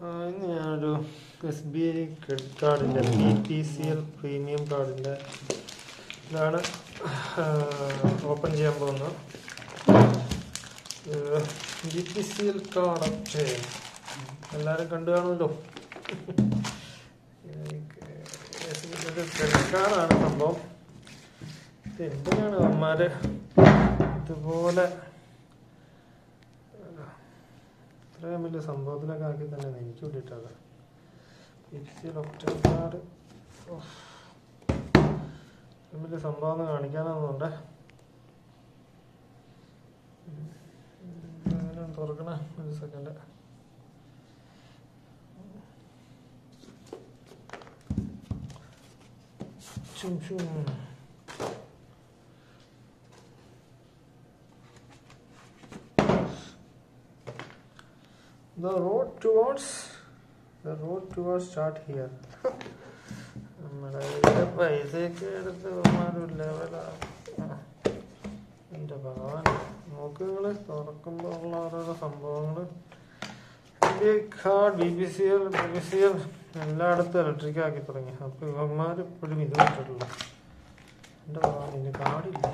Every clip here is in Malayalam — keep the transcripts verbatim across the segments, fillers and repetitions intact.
ഇന്ന് ഞാനൊരു എസ് ബി ഐ ക്രെഡിറ്റ് കാർഡിൻ്റെ B P C L premium കാർഡിൻ്റെ ഇതാണ് ഓപ്പൺ ചെയ്യാൻ പോകുന്നത്. B P C L card okay എല്ലാവരും കണ്ടു കാണുമല്ലോ. ക്രെഡിറ്റ് കാർഡാണ് സംഭവം. എന്തിനാണ് അവന്മാർ ഇതുപോലെ ഇത്രയും വലിയ സംഭവത്തിലൊക്കെ ആക്കി തന്നെ എനിക്ക് വേണ്ടിയിട്ടാണ് ബി പി സി എൽ ഓപ്റ്റൻ കാർഡ് വലിയ സംഭവം ഒന്ന് കാണിക്കാനാവുന്നുണ്ടേ. അങ്ങനെ തുറക്കണേ ഒരു സെക്കൻഡ്. ചും ചും The road towards the road towards start here. നമ്മുടെ പൈസയൊക്കെ എടുത്ത് ഒരു ലെവലാണ്. എൻ്റെ ഭഗവാൻ നോക്ക് നിങ്ങൾ തുറക്കുമ്പോൾ ഉള്ള ഓരോരോ സംഭവങ്ങൾ. Card B P C L B P C L എല്ലായിടത്തും ഇലക്ട്രിക് ആക്കി തുടങ്ങി. അപ്പോൾ ഇവന്മാർ ഇപ്പോഴും ഇത് വെച്ചിട്ടില്ല. എൻ്റെ ഭഗവാൻ ഇതിൻ്റെ കാർഡില്ല.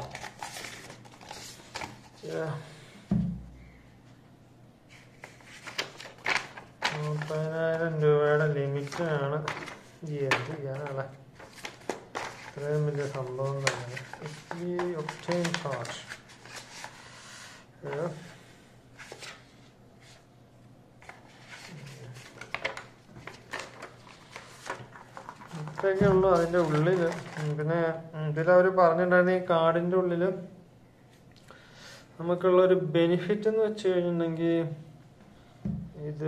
മുപ്പതിനായിരം രൂപയുടെ ലിമിറ്റാണ്. എന്ത് ചെയ്യാനാണ് ഇത്രയും വലിയ സംഭവം തന്നെ. ഒപ്റ്റൈൻ കാർഡ് ഇത്രയൊക്കെ ഉള്ളു അതിൻ്റെ ഉള്ളിൽ. പിന്നെ ഇതിലവർ പറഞ്ഞിട്ടുണ്ടായിരുന്നു ഈ കാർഡിൻ്റെ ഉള്ളിൽ നമുക്കുള്ളൊരു ബെനിഫിറ്റ് എന്ന് വെച്ച് കഴിഞ്ഞിട്ടുണ്ടെങ്കിൽ ഇത്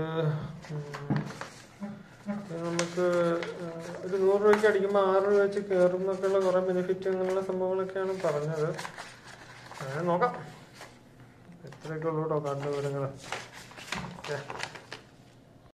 നമുക്ക് ഒരു നൂറ് രൂപയ്ക്ക് അടിക്കുമ്പോൾ ആറ് രൂപ വെച്ച് കയറും എന്നൊക്കെയുള്ള കുറേ ബെനിഫിറ്റ് അങ്ങനെയുള്ള സംഭവങ്ങളൊക്കെയാണ് പറഞ്ഞത്. അങ്ങനെ നോക്കാം. എത്രയൊക്കെ ഉള്ളൂ കേട്ടോ കാർഡിൻ്റെ വിവരങ്ങൾ. ഓക്കെ.